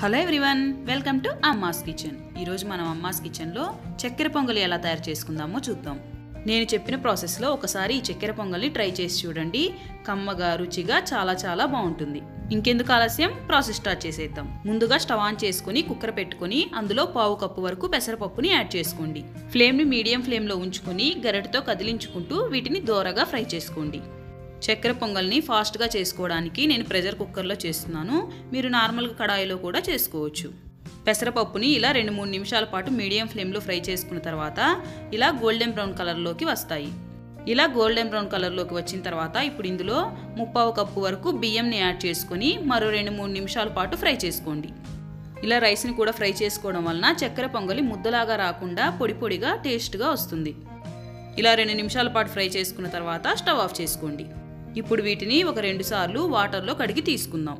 Hello everyone, welcome to Amma's kitchen. ఈరోజు మనం అమ్మాస్ కిచెన్లో చక్కెర పొంగలి ఎలా తయారు చేసుకుందామో చూద్దాం. నేను చెప్పిన ప్రాసెస్లో ఒకసారి ఈ చక్కెర పొంగల్ని ట్రై చేసి చూడండి. కమ్మగా రుచిగా చాలా బాగుంటుంది. ఇంకెందుకు ఆలస్యం, ప్రాసెస్ స్టార్ట్ చేసేద్దాం. ముందుగా స్టవ్ ఆన్ చేసుకుని కుక్కర్ పెట్టుకుని అందులో పావు కప్పు వరకు పెసరపప్పుని యాడ్ చేసుకోండి. ఫ్లేమ్ని మీడియం ఫ్లేమ్లో ఉంచుకుని గరిటెతో కదిలించుకుంటూ వీటిని దోరగా ఫ్రై చేసుకోండి. చక్కెర పొంగల్ని ఫాస్ట్గా చేసుకోవడానికి నేను ప్రెషర్ కుక్కర్లో చేస్తున్నాను. మీరు నార్మల్గా కడాయిలో కూడా చేసుకోవచ్చు. పెసరపప్పుని ఇలా 2-3 నిమిషాల పాటు మీడియం ఫ్లేమ్లో ఫ్రై చేసుకున్న తర్వాత ఇలా గోల్డెన్ బ్రౌన్ కలర్లోకి వస్తాయి. ఇలా గోల్డెన్ బ్రౌన్ కలర్లోకి వచ్చిన తర్వాత ఇప్పుడు ఇందులో 1/4 కప్పు వరకు బియ్యంని యాడ్ చేసుకొని మరో 2-3 నిమిషాల పాటు ఫ్రై చేసుకోండి. ఇలా రైస్ని కూడా ఫ్రై చేసుకోవడం వలన చక్కెర పొంగలి ముద్దలాగా రాకుండా పొడిగా టేస్ట్గా వస్తుంది. ఇలా 2 నిమిషాల పాటు ఫ్రై చేసుకున్న తర్వాత స్టవ్ ఆఫ్ చేసుకోండి. ఇప్పుడు వీటిని ఒక 2 సార్లు వాటర్లో కడిగి తీసుకుందాం.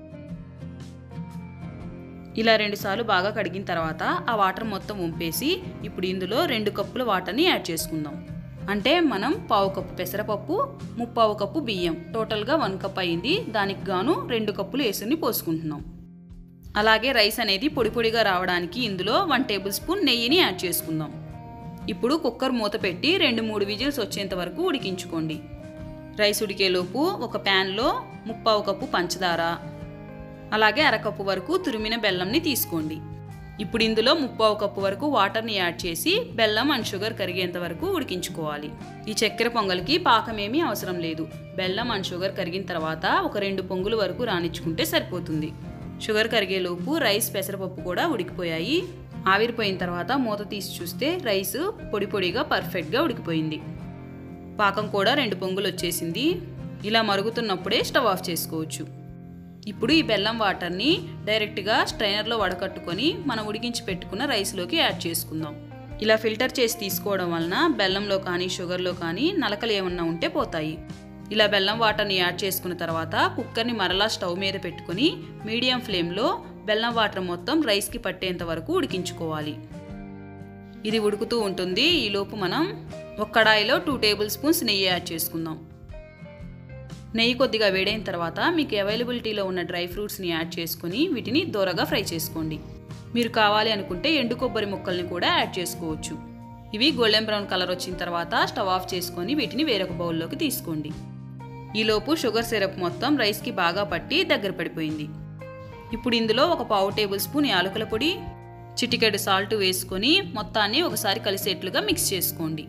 ఇలా 2 సార్లు బాగా కడిగిన తర్వాత ఆ వాటర్ మొత్తం వంపేసి ఇప్పుడు ఇందులో 2 కప్పుల వాటర్ని యాడ్ చేసుకుందాం. అంటే మనం 1/4 కప్పు పెసరపప్పు, 1/4 కప్పు బియ్యం, టోటల్గా 1 కప్ అయింది. దానికి గాను 2 కప్పులు వేసుని పోసుకుంటున్నాం. అలాగే రైస్ అనేది పొడిగా రావడానికి ఇందులో 1 టేబుల్ స్పూన్ నెయ్యిని యాడ్ చేసుకుందాం. ఇప్పుడు కుక్కర్ మూత పెట్టి 2-3 విజిల్స్ వచ్చేంత వరకు ఉడికించుకోండి. రైస్ ఉడికేలోపు ఒక ప్యాన్లో 1/4 కప్పు పంచదార, అలాగే 1/2 కప్పు వరకు తురిమిన బెల్లంని తీసుకోండి. ఇప్పుడు ఇందులో 1/4 కప్పు వరకు వాటర్ని యాడ్ చేసి బెల్లం అండ్ షుగర్ కరిగేంత వరకు ఉడికించుకోవాలి. ఈ చక్కెర పొంగల్కి పాకం ఏమీ అవసరం లేదు. బెల్లం అండ్ షుగర్ కరిగిన తర్వాత ఒక 2 పొంగుల వరకు రానిచ్చుకుంటే సరిపోతుంది. షుగర్ కరిగేలోపు రైస్, పెసరపప్పు కూడా ఉడికిపోయాయి. ఆవిరిపోయిన తర్వాత మూత తీసి చూస్తే రైస్ పొడిగా పర్ఫెక్ట్గా ఉడికిపోయింది. పాకం కూడా 2 పొంగులు వచ్చేసింది. ఇలా మరుగుతున్నప్పుడే స్టవ్ ఆఫ్ చేసుకోవచ్చు. ఇప్పుడు ఈ బెల్లం వాటర్ని డైరెక్ట్గా స్ట్రైనర్లో వడకట్టుకొని మనం ఉడికించి పెట్టుకున్న రైస్లోకి యాడ్ చేసుకుందాం. ఇలా ఫిల్టర్ చేసి తీసుకోవడం వలన బెల్లంలో కానీ షుగర్లో కానీ నలకలు ఏమన్నా ఉంటే పోతాయి. ఇలా బెల్లం వాటర్ని యాడ్ చేసుకున్న తర్వాత కుక్కర్ని మరలా స్టవ్ మీద పెట్టుకుని మీడియం ఫ్లేమ్లో బెల్లం వాటర్ మొత్తం రైస్కి పట్టేంత వరకు ఉడికించుకోవాలి. ఇది ఉడుకుతూ ఉంటుంది. ఈలోపు మనం ఒక కడాయిలో 2 టేబుల్ స్పూన్స్ నెయ్యి యాడ్ చేసుకుందాం. నెయ్యి కొద్దిగా వేడైన తర్వాత మీకు అవైలబిలిటీలో ఉన్న డ్రై ఫ్రూట్స్ని యాడ్ చేసుకొని వీటిని దోరగా ఫ్రై చేసుకోండి. మీరు కావాలి అనుకుంటే ఎండు కొబ్బరి ముక్కల్ని కూడా యాడ్ చేసుకోవచ్చు. ఇవి గోల్డెన్ బ్రౌన్ కలర్ వచ్చిన తర్వాత స్టవ్ ఆఫ్ చేసుకొని వీటిని వేరొక బౌల్లోకి తీసుకోండి. ఈలోపు షుగర్ సిరప్ మొత్తం రైస్కి బాగా పట్టి దగ్గర పడిపోయింది. ఇప్పుడు ఇందులో ఒక 1/4 టేబుల్ స్పూన్ యాలకుల పొడి, చిటికెడు సాల్ట్ వేసుకొని మొత్తాన్ని ఒకసారి కలిసేట్లుగా మిక్స్ చేసుకోండి.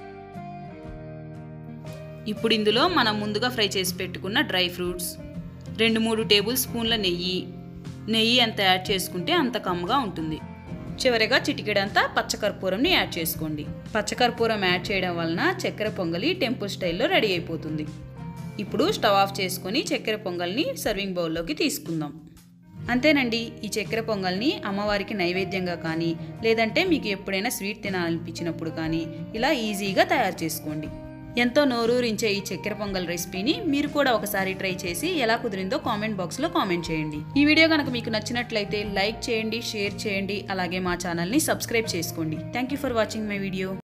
ఇప్పుడు ఇందులో మనం ముందుగా ఫ్రై చేసి పెట్టుకున్న డ్రై ఫ్రూట్స్, 2-3 టేబుల్ స్పూన్ల నెయ్యి ఎంత యాడ్ చేసుకుంటే అంత కమ్మగా ఉంటుంది. చివరిగా చిటికెడంతా పచ్చకర్పూరంని యాడ్ చేసుకోండి. పచ్చకర్పూరం యాడ్ చేయడం వలన చక్కెర పొంగలి టెంపుల్ స్టైల్లో రెడీ అయిపోతుంది. ఇప్పుడు స్టవ్ ఆఫ్ చేసుకొని చక్కెర పొంగల్ని సర్వింగ్ బౌల్లోకి తీసుకుందాం. అంతేనండి, ఈ చక్కెర పొంగల్ని అమ్మవారికి నైవేద్యంగా కానీ లేదంటే మీకు ఎప్పుడైనా స్వీట్ తినాలనిపించినప్పుడు కానీ ఇలా ఈజీగా తయారు చేసుకోండి. ఎంతో నోరూరించే ఈ చక్కెర పొంగల్ రెసిపీని మీరు కూడా ఒకసారి ట్రై చేసి ఎలా కుదిరిందో కామెంట్ బాక్స్లో కామెంట్ చేయండి. ఈ వీడియో కనుక మీకు నచ్చినట్లయితే లైక్ చేయండి, షేర్ చేయండి, అలాగే మా ఛానల్ని సబ్స్క్రైబ్ చేసుకోండి. Thank you for watching my video.